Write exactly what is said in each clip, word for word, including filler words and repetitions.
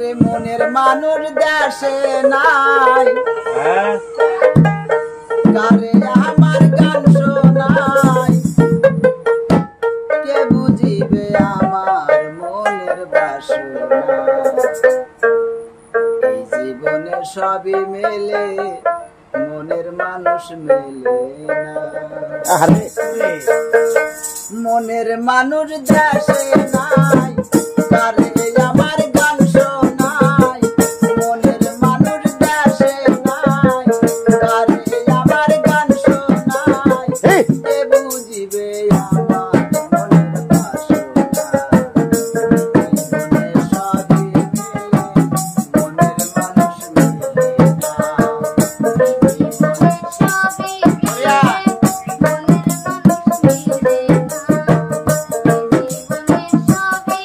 ওরে মনের মানুষ দেশে নাই কারে আমার গান শোনাই কে বুঝিবে আমার মনের বাসনা এই জীবনে সবই মেলে মনের মানুষ মেলে না মনের মানুষ দেশে নাই কারে আমার গান শোনাই মনের মানুষ দেশে নাই কারে আমার গান শোনাই কে বুঝিবে আমার মনের বাসনা জীবনে সবই মেলে মনের মানুষ মেলে না সবই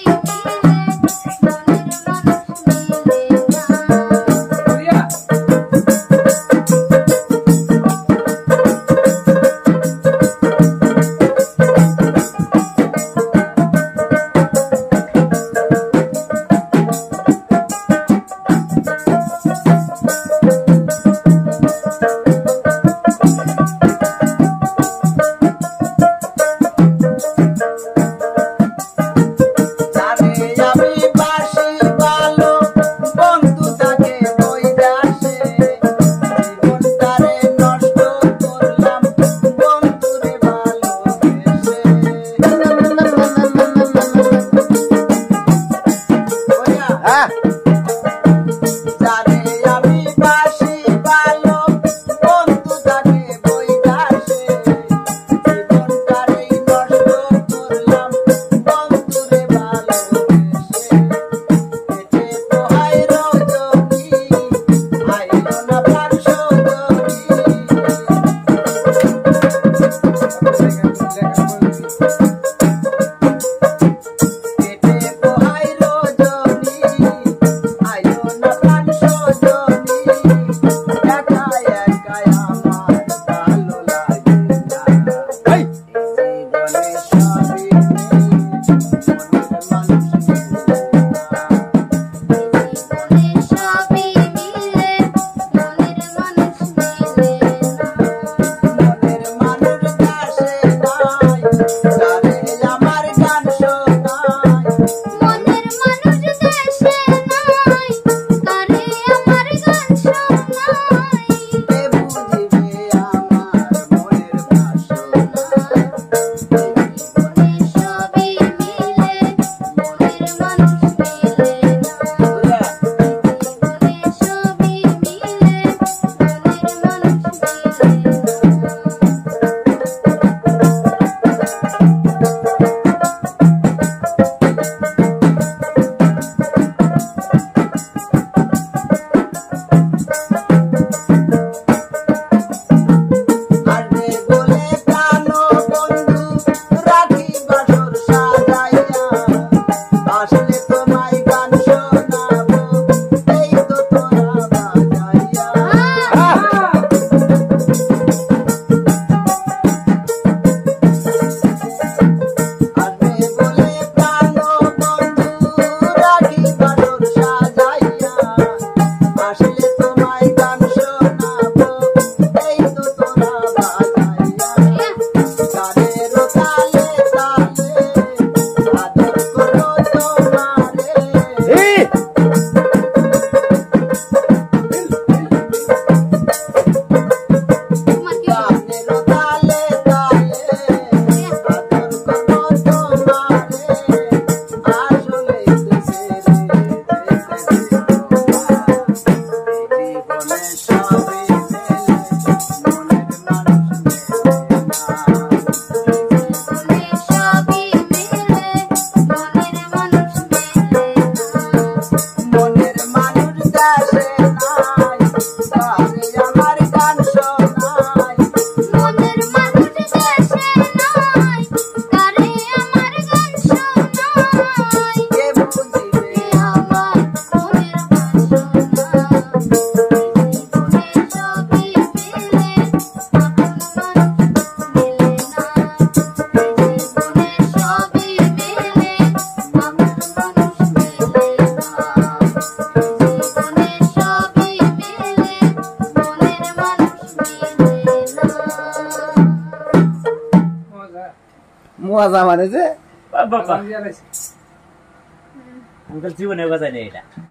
মজা মানে যে বাবা আঙ্কেল জীবনে কথা নেই এটা